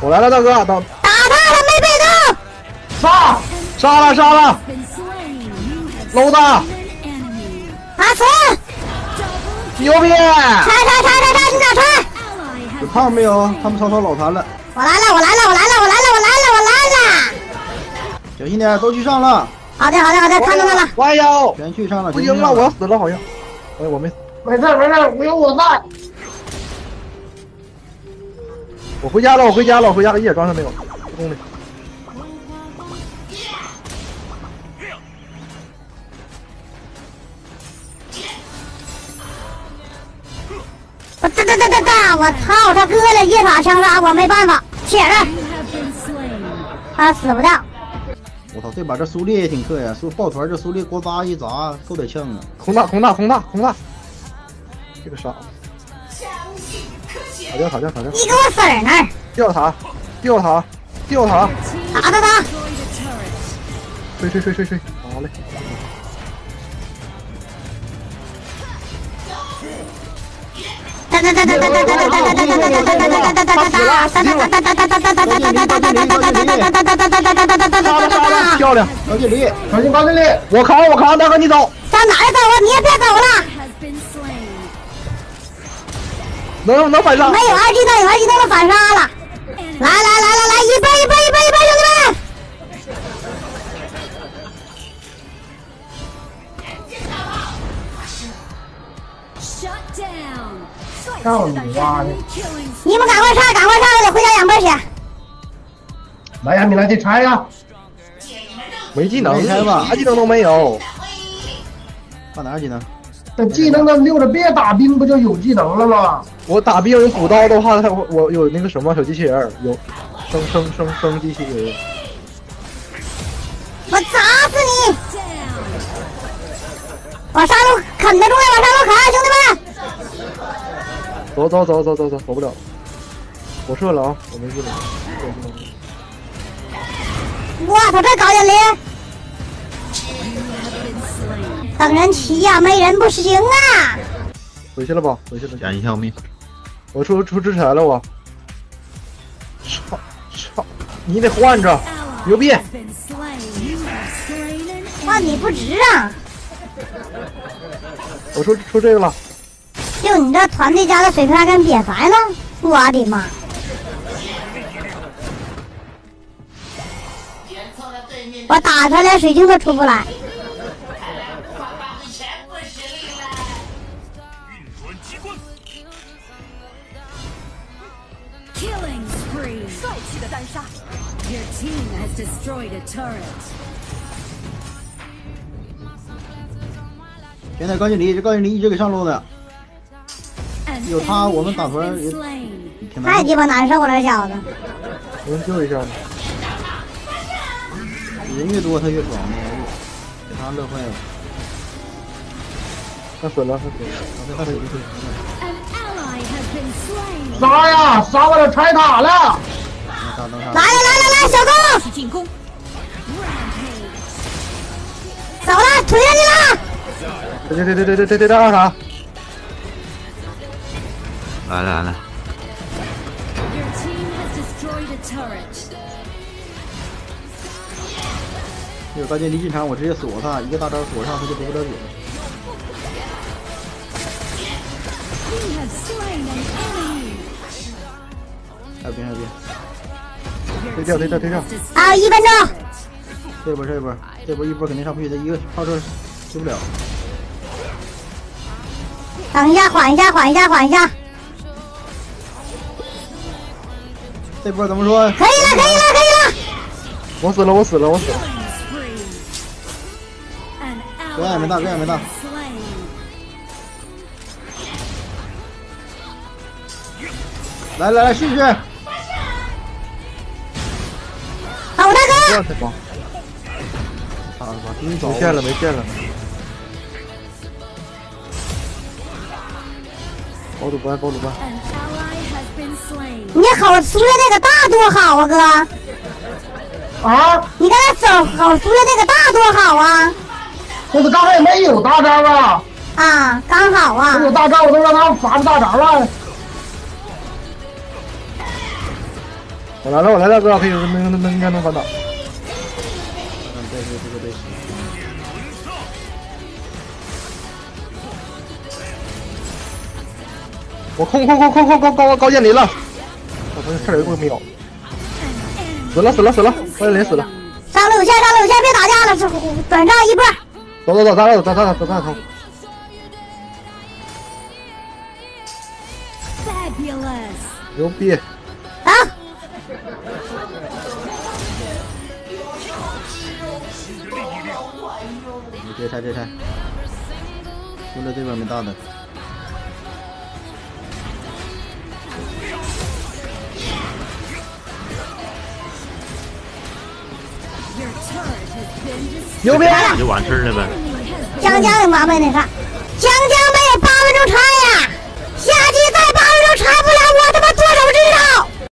我来了，大哥，打他没被动。 杀了，搂他， 打死！ 牛逼！ 拆，你咋拆？ 有胖没有？他们草老残了。 我来了！ 小心点，都去上了。 好的，看到他了。 弯腰， 全去上了。 不赢了，我要死了，好像。哎，我没。 没事，我有我在。 我回家了，一点装备没有，不公里。 我操！他哥的夜塔枪杀我没办法，铁着，他死不掉。 我操，这把这苏烈也挺克呀，抱团这苏烈呱嗒一砸，够得呛啊！ 空大，这个傻子。好掉！ 你给我死那儿！ 掉塔！ 打！ 吹！好嘞。漂亮！ 高敬离， 我扛，大哥你走。 上哪儿走啊？你也别走了。 能反杀？ 没有二技能的反杀了。来，一倍，兄弟们！ 操你妈的！ 你们赶快上，我得回家养倍去。 来呀，你来这拆呀！ 没技能，啥技能都没有。 放哪技能？ 这技能的溜着别打兵，不就有技能了吗？ 我打兵补刀的话，我有那个什么小机器人，有生机器人。 我砸死你！往上路啃得住呀，往上路啃，兄弟们！ 走不了。我射了啊，我没技能。 我操，这高精灵！等人骑呀，没人不行啊！ 回去了吧， 捡一条命。 我出制裁了我。操！你得换着，牛逼！ 换你不值啊！ 我出这个了。 就你这团队家的水平还跟瘪牌呢！我的妈！我打出来连水晶都出不来。 帅气的单杀 Your team has destroyed a turret 现在高敬离一直给上路的，有他我们打团也挺难。 太鸡巴难受了，这小子。 能救一下吗？ 人越多他越爽，给他乐坏了。 他死了。 杀呀！杀我这拆塔了！ 来，小攻！ 进攻！ 走了，推上去了！ 对，二塔。 来了。有高敬离进场，我直接锁他，一个大招锁上他就得不了血了。还有边， 推掉。 啊，1分钟。 这波一波肯定上不去，他一个炮车救不了。 等一下，缓一下。 这波怎么说？ 可以了。 我死了。 哥也没大。来，试试。 好大哥！ 没线了。保鲁班。 你好苏烈那个大多好啊，哥！ 啊！ 你刚才好苏烈那个大多好啊！ 我刚才也没有大招啊！ 啊，刚好啊！ 我有大招，我都让他罚着大招了。 我来了，我来了，哥，可以应该能翻倒。 这个对。 我空高渐离了，我同学差点就没有，死了，高渐离死了。 上路线，别打架了，短上一波。 走，咱头。牛逼！ 啊！ 这拆，输了这边没大的。 牛逼！ 就完事儿了呗。 江江有8分那啥，江江没有8分钟长。